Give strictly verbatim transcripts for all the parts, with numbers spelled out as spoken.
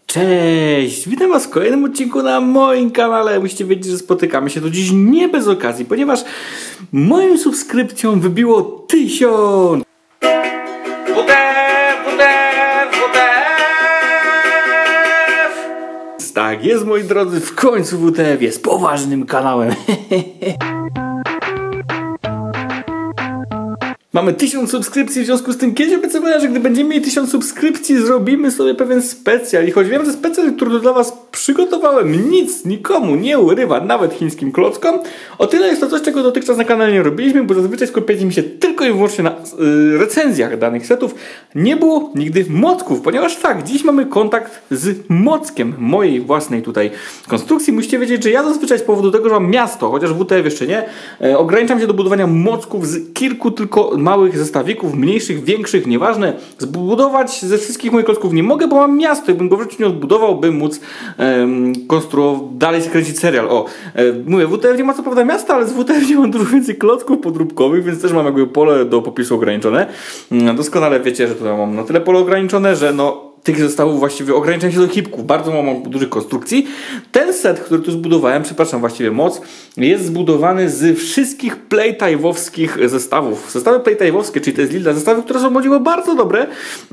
Cześć! Witam was w kolejnym odcinku na moim kanale. Musicie wiedzieć, że spotykamy się tu dziś nie bez okazji, ponieważ moją subskrypcją wybiło tysiąc! W T F, W T F, W T F! Tak jest, moi drodzy, w końcu W T F jest poważnym kanałem. Mamy tysiąc subskrypcji, w związku z tym kiedyś obiecywałem, że gdy będziemy mieli tysiąc subskrypcji, zrobimy sobie pewien specjal. I choć wiem, że specjal, który dla was przygotowałem, nic nikomu nie urywa, nawet chińskim klockom, o tyle jest to coś, czego dotychczas na kanale nie robiliśmy, bo zazwyczaj skupialiśmy się tylko i wyłącznie na yy, recenzjach danych setów. Nie było nigdy mocków, ponieważ tak, dziś mamy kontakt z mockiem mojej własnej tutaj konstrukcji. Musicie wiedzieć, że ja zazwyczaj z powodu tego, że mam miasto, chociaż W T F jeszcze nie, yy, ograniczam się do budowania mocków z kilku tylko małych zestawików, mniejszych, większych, nieważne. Zbudować ze wszystkich moich klocków nie mogę, bo mam miasto. Jakbym go w życiu nie odbudował, bym móc um, konstruować, dalej skręcić serial. O, e, mówię, W T F nie ma co prawda miasta, ale z W T F nie mam dużo więcej klocków podróbkowych, więc też mam jakby pole do popisu ograniczone. Doskonale wiecie, że tutaj mam na tyle pole ograniczone, że no tych zestawów właściwie ograniczam się do hipków. Bardzo mam dużych konstrukcji. Ten set, który tu zbudowałem, przepraszam, właściwie moc, jest zbudowany z wszystkich playtime'owskich zestawów. Zestawy playtime'owskie, czyli to jest Lilda, zestawy, które są modziło bardzo dobre.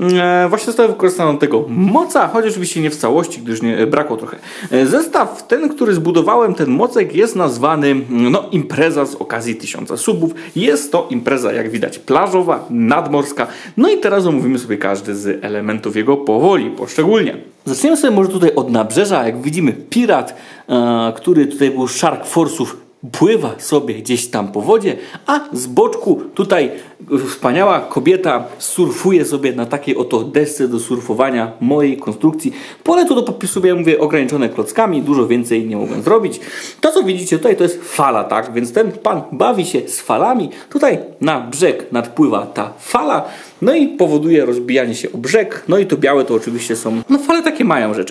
E, właśnie zestawy wykorzystano do tego moca, choć oczywiście nie w całości, gdyż nie brakło trochę. E, zestaw ten, który zbudowałem, ten mocek, jest nazwany no, impreza z okazji tysiąca subów. Jest to impreza, jak widać, plażowa, nadmorska. No i teraz omówimy sobie każdy z elementów jego po powoli, poszczególnie. Zaczniemy sobie może tutaj od nabrzeża. Jak widzimy, pirat, e, który tutaj był Shark Force'ów, pływa sobie gdzieś tam po wodzie, a z boczku tutaj wspaniała kobieta surfuje sobie na takiej oto desce do surfowania mojej konstrukcji. Pole tu do popisu, ja mówię, ograniczone klockami, dużo więcej nie mogłem zrobić. To, co widzicie tutaj, to jest fala, tak? Więc ten pan bawi się z falami. Tutaj na brzeg nadpływa ta fala, no i powoduje rozbijanie się o brzeg. No i to białe to oczywiście są, no fale takie mają rzeczy.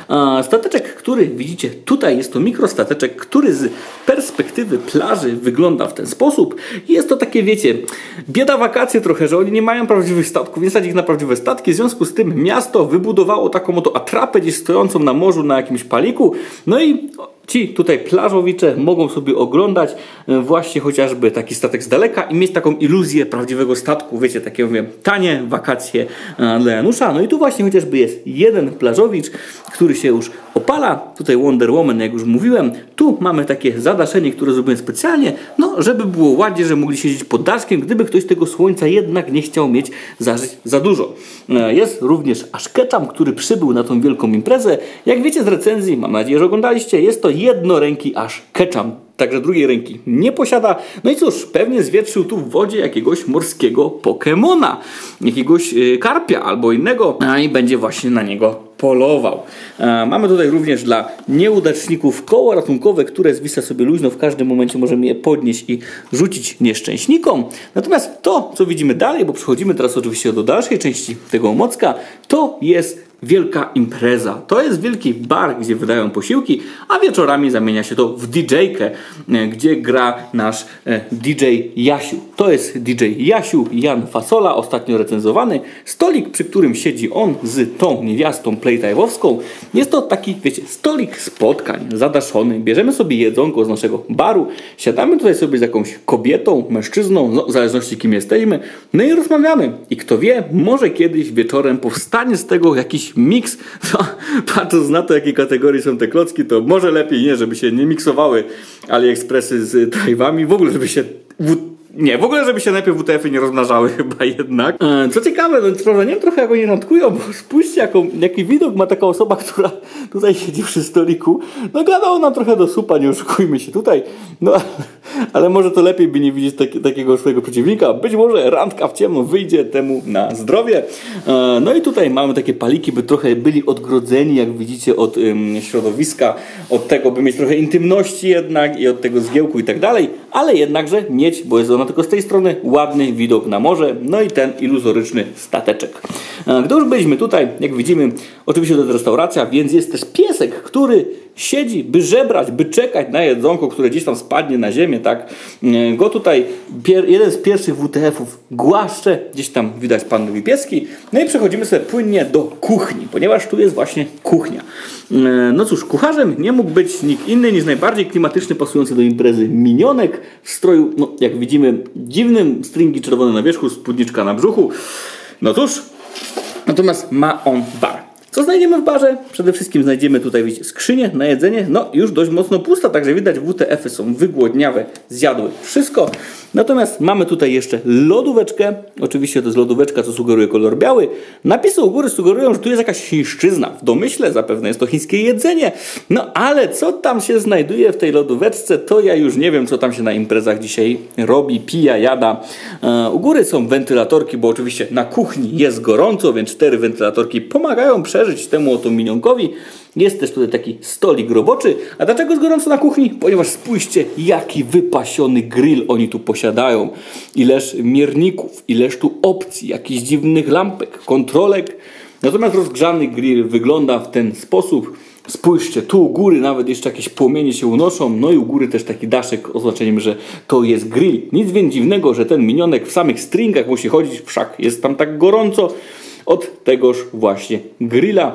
A stateczek, który widzicie tutaj, jest to mikrostateczek, który z perspektywy plaży wygląda w ten sposób. Jest to takie, wiecie, bieda wakacje trochę, że oni nie mają prawdziwych statków, nie stać ich na prawdziwe statki. W związku z tym miasto wybudowało taką oto atrapę gdzieś stojącą na morzu na jakimś paliku. No i ci tutaj plażowicze mogą sobie oglądać właśnie chociażby taki statek z daleka i mieć taką iluzję prawdziwego statku. Wiecie, takie mówię, tanie wakacje dla Janusza. No i tu właśnie chociażby jest jeden plażowicz, który się już opala. Tutaj Wonder Woman, jak już mówiłem. Tu mamy takie zadaszenie, które zrobiłem specjalnie, no żeby było ładnie, że mogli siedzieć pod daszkiem, gdyby ktoś tego słońca jednak nie chciał mieć za, za dużo. Jest również Ash Ketchum, który przybył na tą wielką imprezę. Jak wiecie z recenzji, mam nadzieję, że oglądaliście, jest to jednoręki Ash Ketchum. Także drugiej ręki nie posiada. No i cóż, pewnie zwietrzył tu w wodzie jakiegoś morskiego Pokemona, jakiegoś yy, karpia albo innego, a i będzie właśnie na niego polował. E, mamy tutaj również dla nieudaczników koło ratunkowe, które zwisa sobie luźno. W każdym momencie możemy je podnieść i rzucić nieszczęśnikom. Natomiast to, co widzimy dalej, bo przechodzimy teraz oczywiście do dalszej części tego mocka, to jest wielka impreza. To jest wielki bar, gdzie wydają posiłki, a wieczorami zamienia się to w didżejkę, gdzie gra nasz didżej Jasiu. To jest didżej Jasiu, Jan Fasola, ostatnio recenzowany. Stolik, przy którym siedzi on z tą niewiastą playtime'owską. Jest to taki, wiecie, stolik spotkań, zadaszony. Bierzemy sobie jedzonko z naszego baru, siadamy tutaj sobie z jakąś kobietą, mężczyzną, no, w zależności kim jesteśmy, no i rozmawiamy. I kto wie, może kiedyś wieczorem powstanie z tego jakiś miks. No, patrząc na to, jakiej kategorii są te klocki, to może lepiej nie, żeby się nie miksowały AliExpressy z Tajwami, w ogóle żeby się Nie, w ogóle, żeby się najpierw W T F-y nie rozmnażały chyba jednak. E, co ciekawe, no sprawdzałem trochę, jak oni randkują, bo spójrzcie, jaką, jaki widok ma taka osoba, która tutaj siedzi przy stoliku. No gadało nam trochę do supa, nie oszukujmy się tutaj. No, ale może to lepiej by nie widzieć taki, takiego swojego przeciwnika. Być może randka w ciemno wyjdzie temu na zdrowie. E, no i tutaj mamy takie paliki, by trochę byli odgrodzeni, jak widzicie, od ym, środowiska, od tego, by mieć trochę intymności jednak i od tego zgiełku i tak dalej, ale jednakże mieć, bo jest ona tylko z tej strony, ładny widok na morze, no i ten iluzoryczny stateczek. Gdy już byliśmy tutaj, jak widzimy, oczywiście to jest restauracja, więc jest też piesek, który siedzi, by żebrać, by czekać na jedzonko, które gdzieś tam spadnie na ziemię, tak? Go tutaj jeden z pierwszych W T F-ów głaszcze, gdzieś tam widać pannowi pieski. No i przechodzimy sobie płynnie do kuchni, ponieważ tu jest właśnie kuchnia. No cóż, kucharzem nie mógł być nikt inny niż najbardziej klimatyczny, pasujący do imprezy minionek w stroju, no jak widzimy, dziwnym, stringi czerwone na wierzchu, spódniczka na brzuchu. No cóż, natomiast ma on bar. Co znajdziemy w barze? Przede wszystkim znajdziemy tutaj, widzicie, skrzynię na jedzenie. No już dość mocno pusta, także widać, W T F-y są wygłodniałe, zjadły wszystko. Natomiast mamy tutaj jeszcze lodóweczkę. Oczywiście to jest lodóweczka, co sugeruje kolor biały. Napisy u góry sugerują, że tu jest jakaś chińszczyzna. W domyśle zapewne jest to chińskie jedzenie. No ale co tam się znajduje w tej lodóweczce, to ja już nie wiem, co tam się na imprezach dzisiaj robi, pija, jada. E, u góry są wentylatorki, bo oczywiście na kuchni jest gorąco, więc cztery wentylatorki pomagają przeżyć temu oto minionkowi. Jest też tutaj taki stolik roboczy. A dlaczego jest gorąco na kuchni? Ponieważ spójrzcie, jaki wypasiony grill oni tu posiadają. Ileż mierników, ileż tu opcji, jakichś dziwnych lampek, kontrolek. Natomiast rozgrzany grill wygląda w ten sposób. Spójrzcie, tu u góry nawet jeszcze jakieś płomienie się unoszą. No i u góry też taki daszek oznaczeniem, że to jest grill. Nic więc dziwnego, że ten minionek w samych stringach musi chodzić, wszak jest tam tak gorąco od tegoż właśnie grilla.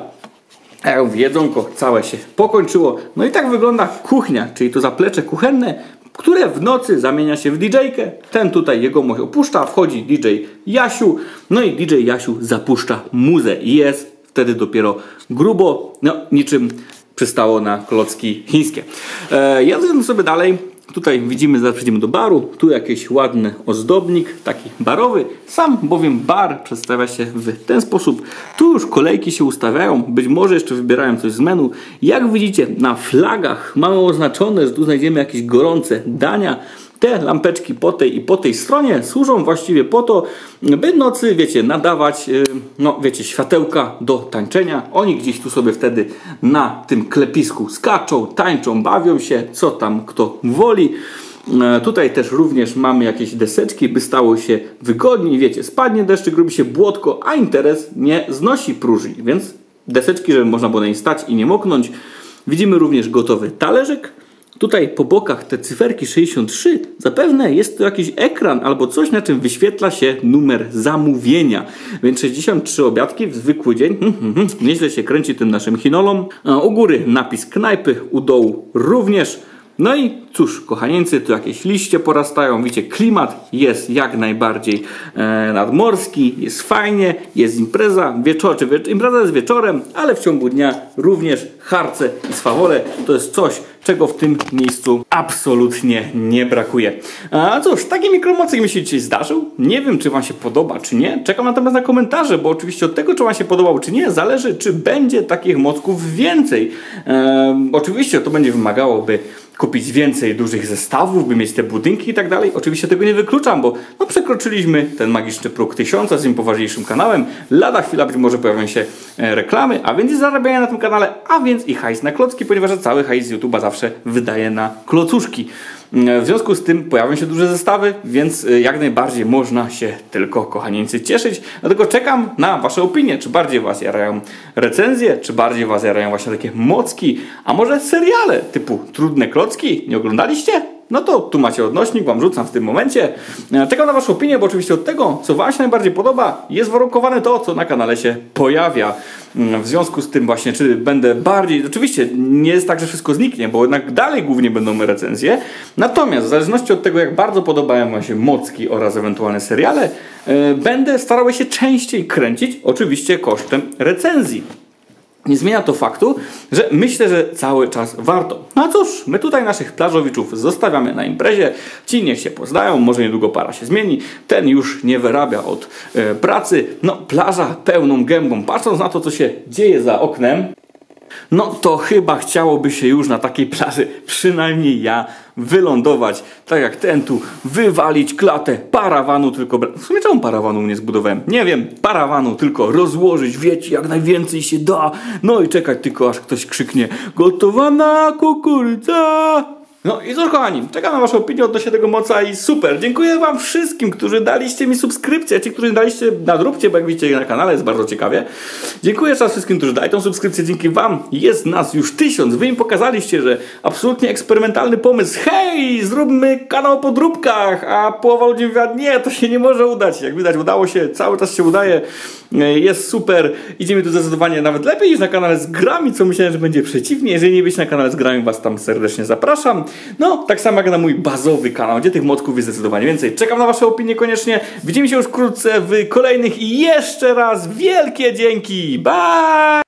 A jedzonko całe się pokończyło. No i tak wygląda kuchnia, czyli to zaplecze kuchenne, które w nocy zamienia się w D J-kę. Ten tutaj jego moch opuszcza, wchodzi D J Jasiu, no i D J Jasiu zapuszcza muzę i jest wtedy dopiero grubo, no niczym przystało na klocki chińskie. E, jadłem sobie dalej. Tutaj widzimy, zaraz przejdziemy do baru, tu jakiś ładny ozdobnik, taki barowy. Sam bowiem bar przedstawia się w ten sposób. Tu już kolejki się ustawiają, być może jeszcze wybierają coś z menu. Jak widzicie, na flagach mamy oznaczone, że tu znajdziemy jakieś gorące dania. Te lampeczki po tej i po tej stronie służą właściwie po to, by nocy, wiecie, nadawać, no wiecie, światełka do tańczenia. Oni gdzieś tu sobie wtedy na tym klepisku skaczą, tańczą, bawią się, co tam kto woli. Tutaj też również mamy jakieś deseczki, by stało się wygodniej. Wiecie, spadnie deszczyk, robi się błotko, a interes nie znosi próżni, więc deseczki, żeby można było na niej stać i nie moknąć. Widzimy również gotowy talerzyk. Tutaj po bokach te cyferki sześćdziesiąt trzy, zapewne jest to jakiś ekran albo coś, na czym wyświetla się numer zamówienia. Więc sześćdziesiąt trzy obiadki w zwykły dzień, hmm, hmm, hmm, nieźle się kręci tym naszym chinolom. A u góry napis knajpy, u dołu również. No i cóż, kochanieńcy, tu jakieś liście porastają, widzicie, klimat jest jak najbardziej e, nadmorski, jest fajnie, jest impreza, wieczor, czy wie, impreza jest wieczorem, ale w ciągu dnia również harce i swawole to jest coś, czego w tym miejscu absolutnie nie brakuje. A cóż, taki mikromocek mi się dzisiaj zdarzył. Nie wiem, czy wam się podoba, czy nie. Czekam natomiast na komentarze, bo oczywiście od tego, czy wam się podobał, czy nie, zależy, czy będzie takich mocków więcej. E, oczywiście to będzie wymagało, by kupić więcej dużych zestawów, by mieć te budynki i tak dalej. Oczywiście tego nie wykluczam, bo no, przekroczyliśmy ten magiczny próg tysiąca z tym poważniejszym kanałem. Lada chwila być może pojawią się e, reklamy, a więc i zarabianie na tym kanale, a więc i hajs na klocki, ponieważ cały hajs z YouTube'a zawsze wydaje na klocuszki. W związku z tym pojawią się duże zestawy, więc jak najbardziej można się tylko, kochanieńcy, cieszyć. Dlatego czekam na wasze opinie, czy bardziej was jarają recenzje, czy bardziej was jarają właśnie takie mocki, a może seriale typu Trudne Klocki. Nie oglądaliście? No to tu macie odnośnik, wam rzucam w tym momencie. Czekam na waszą opinię, bo oczywiście od tego, co wam się najbardziej podoba, jest warunkowane to, co na kanale się pojawia. W związku z tym właśnie, czy będę bardziej... Oczywiście nie jest tak, że wszystko zniknie, bo jednak dalej głównie będą recenzje. Natomiast w zależności od tego, jak bardzo podobają wam się mocki oraz ewentualne seriale, yy, będę starał się częściej kręcić, oczywiście kosztem recenzji. Nie zmienia to faktu, że myślę, że cały czas warto. No a cóż, my tutaj naszych plażowiczów zostawiamy na imprezie. Ci niech się poznają, może niedługo para się zmieni. Ten już nie wyrabia od e, pracy. No plaża pełną gębą. Patrząc na to, co się dzieje za oknem, no to chyba chciałoby się już na takiej plaży, przynajmniej ja, wylądować, tak jak ten tu, wywalić klatę parawanu, tylko... W sumie czemu parawanu nie zbudowałem? Nie wiem, parawanu tylko rozłożyć, wiecie, jak najwięcej się da, no i czekać tylko, aż ktoś krzyknie: gotowana kukurydza! No i cóż kochani, czekam na waszą opinię odnośnie tego moca i super. Dziękuję wam wszystkim, którzy daliście mi subskrypcję, ci, którzy daliście, nadróbcie, bo jak widzicie na kanale jest bardzo ciekawie. Dziękuję jeszcze raz wszystkim, którzy dali tą subskrypcję, dzięki wam jest nas już tysiąc. Wy im pokazaliście, że absolutnie eksperymentalny pomysł, hej, zróbmy kanał o podróbkach, a połowa ludzi mówi, nie, to się nie może udać. Jak widać udało się, cały czas się udaje, jest super, idzie mi tu zdecydowanie nawet lepiej niż na kanale z grami, co myślałem, że będzie przeciwnie. Jeżeli nie byście na kanale z grami, was tam serdecznie zapraszam. No, tak samo jak na mój bazowy kanał, gdzie tych modków jest zdecydowanie więcej. Czekam na wasze opinie koniecznie. Widzimy się już wkrótce w kolejnych i jeszcze raz wielkie dzięki. Bye!